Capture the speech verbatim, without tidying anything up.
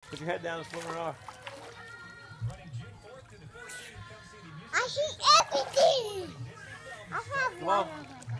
Put your head down and swim around. I see everything. I have Come one on. of them.